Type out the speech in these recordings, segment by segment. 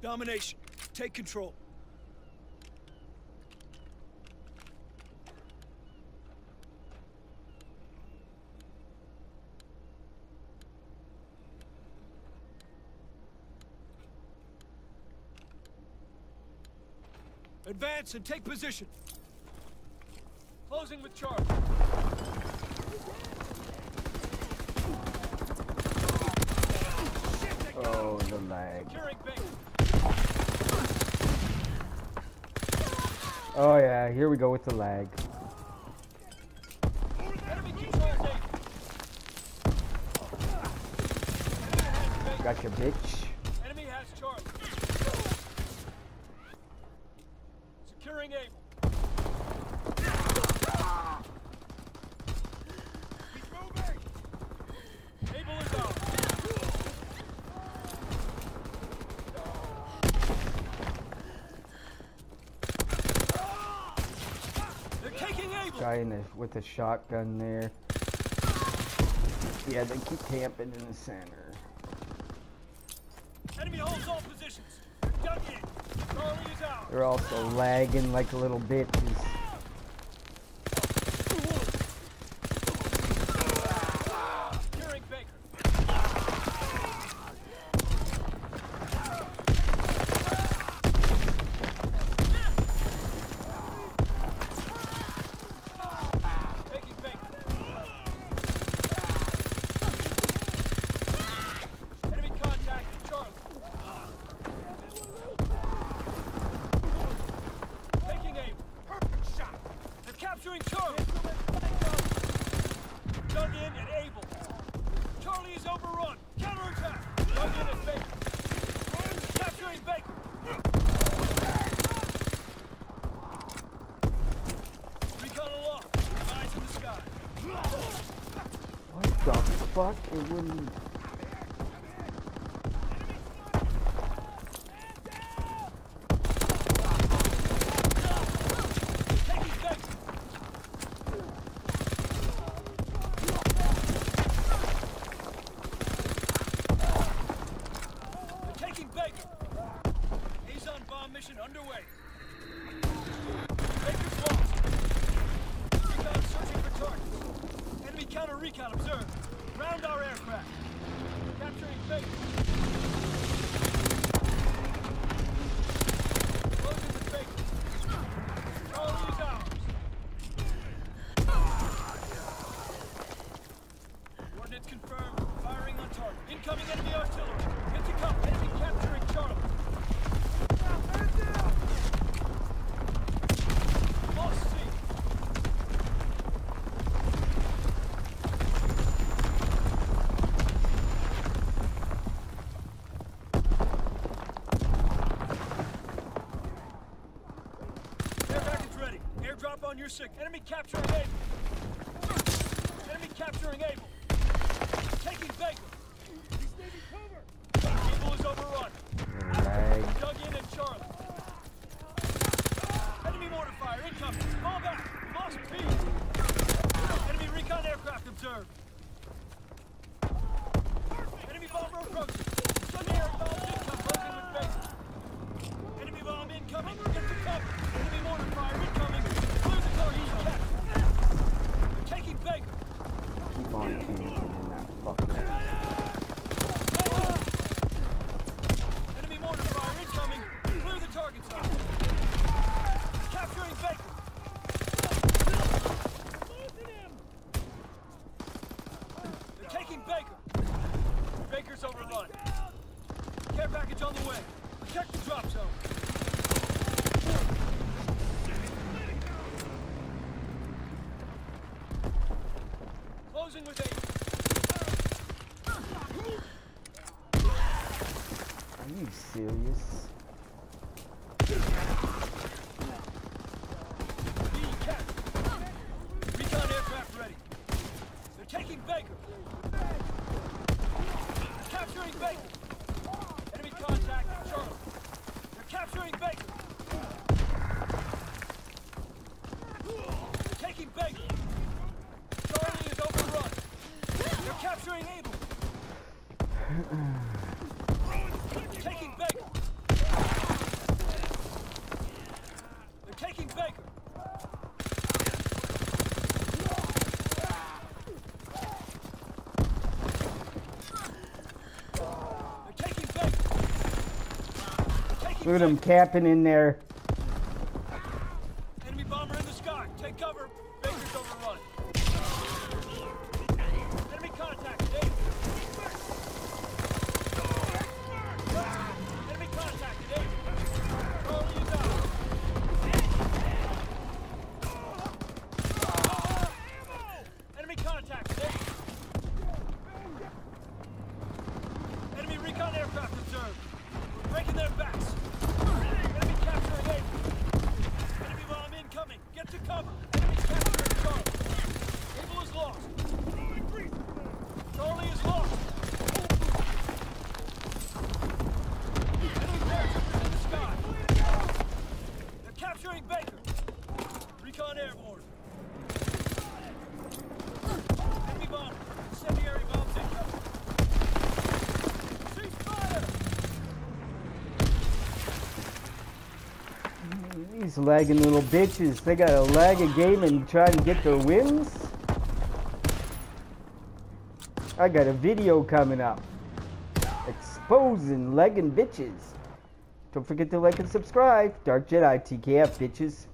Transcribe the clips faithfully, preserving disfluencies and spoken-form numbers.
Domination, take control. Advance and take position. Closing with Charlie. Oh, the lag. Oh yeah, here we go with the lag. Gotcha, bitch. Enemy has Charlie. Securing Able. He's moving. Able is out. They're taking Able. Guy in the, with a shotgun there. Yeah, they keep camping in the center. Enemy holds all positions. They're dug in. Charlie is out. They're also lagging like little bitches. Securing Baker. Taking Baker. Enemy contact with Charlie. Taking aim. Perfect shot. They're capturing Charlie. Dug in and Able. Charlie is overrun. Counterattack. Dug in and Baker. Capturing Baker. Recon aloft. Eyes in the sky. What the fuck? It wouldn't. Taking Baker. They're taking Baker. He's on bomb mission underway. Baker's lost. Recon searching for targets. Enemy counter recon observed. Round our aircraft. Capturing Baker. Closing with Baker. Charlie is ours. Coordinates confirmed. Firing on target. Incoming enemy artillery. Get to cover. Enemy capturing Charlie. Lost C. Air package ready. Airdrop on your six. Enemy capturing Able. Enemy capturing Able. Taking Baker. He's taking cover. Able is overrun. Lag. Dug in and Charlie. Enemy mortar fire incoming. Fall back. Lost P. Enemy recon aircraft observed. Enemy bomber approaching. Sunny air bombs incoming. Closing with Baker. Enemy bomb incoming. Get to cover. Enemy mortar fire incoming. Clear the target. Capture. Taking Baker. Keep on camping in that fucking. Enemy mortar fire incoming. Clear the target zone. Capturing Baker. They're taking Baker. Baker's overrun. Care package on the way. Protect the drop zone. Closing with eight. Are you serious? B cap. Recon aircraft ready. They're taking Baker. Capturing Baker. Enemy contact with Charlie. They're capturing Baker. They're taking Baker. Charlie is overrun. They're capturing Able. Taking Baker. Look at them camping in there. Enemy bomber in the sky. Take cover. Baker's overrun. Enemy contact. Dave. Enemy contact. Dave. Charlie is out. Enemy contact. Dave. Enemy recon aircraft observed. Breaking their backs. Enemy capturing Able. Enemy bomb incoming. Get to cover. Enemy capturing Charlie. Able is lost. Charlie is lost. Enemy paratroopers in the sky. They're capturing Baker. Recon airborne. Enemy bomb. Incendiary bombs incoming. Cease fire! These lagging little bitches. They gotta lag a game and try and get their wins. I got a video coming up. Exposing lagging bitches. Don't forget to like and subscribe. Dark Jedi T K F bitches.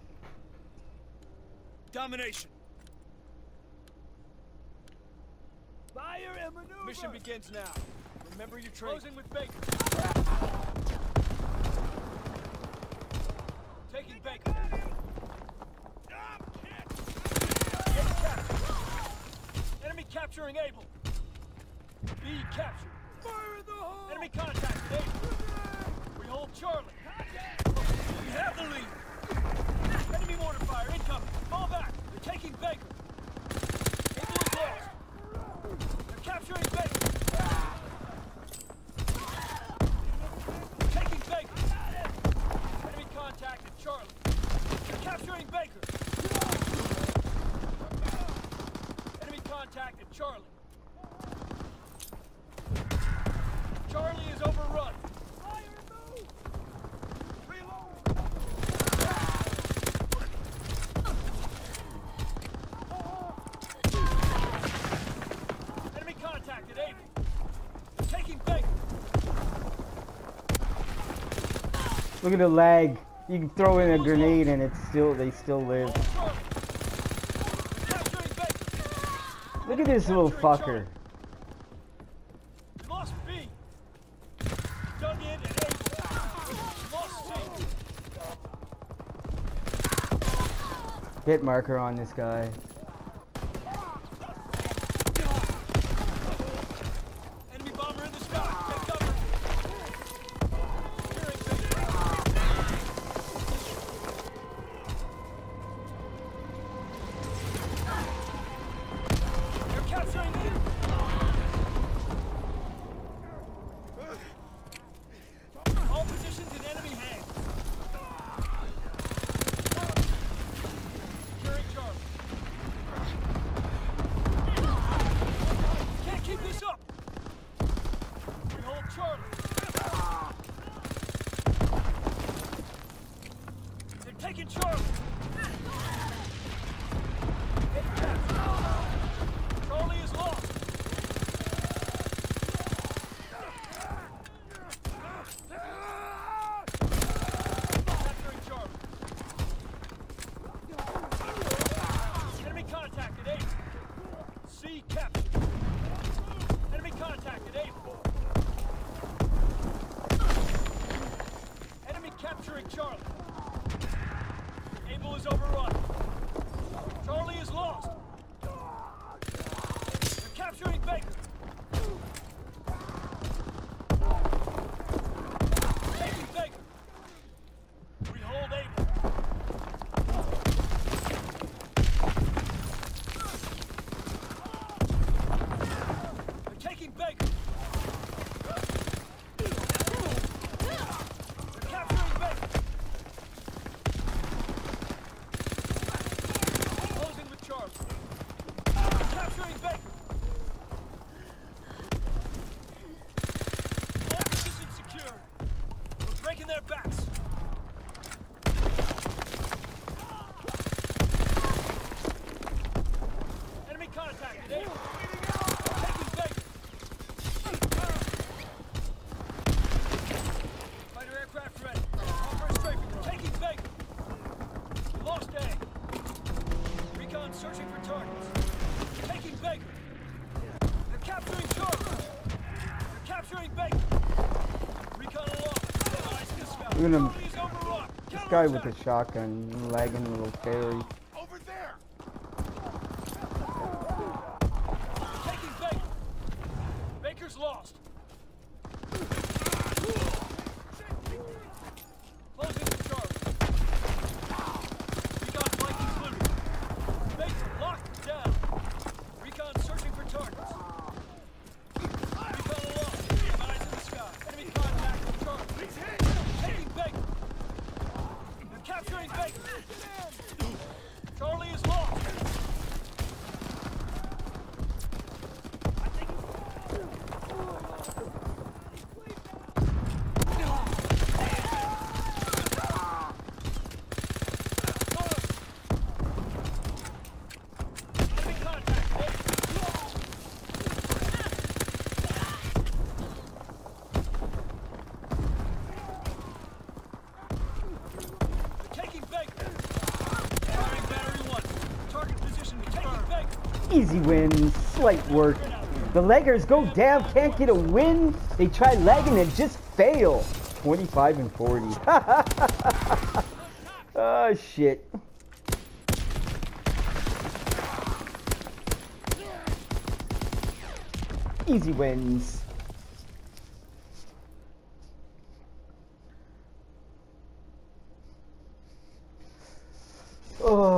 Domination. Fire and maneuver. Mission begins now. Remember your training. Closing with Baker. Taking Baker. Get captured. Enemy capturing Able. B captured. Fire in the hole. Enemy contacted Able. We hold Charlie. We have the lead. Enemy mortar fire incoming. Fall back. They're taking Baker. Able is lost. They're capturing Baker. Taking Baker. Enemy contacted Charlie. They're capturing Baker. Enemy contacted Charlie. Charlie is overrun. Fire move. Reload. Enemy contacted Able. Taking Baker. Look at the lag. You can throw in a grenade and it's still they still live. Charlie. Capturing Baker. Look at this little fucker. We lost B. Dug in and Able. Lost C. Hit marker on this guy. Enemy bomber in the sky. Take cover. Securing Baker. You're capturing me. All positions in enemy hands. Securing Charlie. Can't keep this up. We hold Charlie. They're taking Charlie. Get captured. Charlie is lost. Capturing Charlie. Enemy contacted Able. C captured. Enemy contacted Able. Enemy capturing Charlie. Able is overrun. Charlie is lost. They're capturing Baker. Taking Baker. We hold Able. They're taking Baker. They're capturing Baker. Closing with Charlie. Capturing Baker. All positions secured. We're breaking their backs. Enemy contacted. Able. Taking Baker. Fighter aircraft ready. Look at him. Charlie's overrun. This guy with the shotgun lagging a little fairy. Over there. Taking Baker. Baker's lost. Closing the Charlie. Recon flanking Blue. Baker locked down. Recon searching for targets. Recon aloft. Eyes in the sky. Enemy contact with Charlie. He's hit. Taking Baker. They're capturing Baker. Charlie is lost. Enemy contact. Taking Baker. Firing battery one. Target position confirmed. Taking Baker. Easy win, slight work. The leggers go down, can't get a win. They try lagging and just fail. twenty-five and forty. Oh shit. Easy wins. Oh.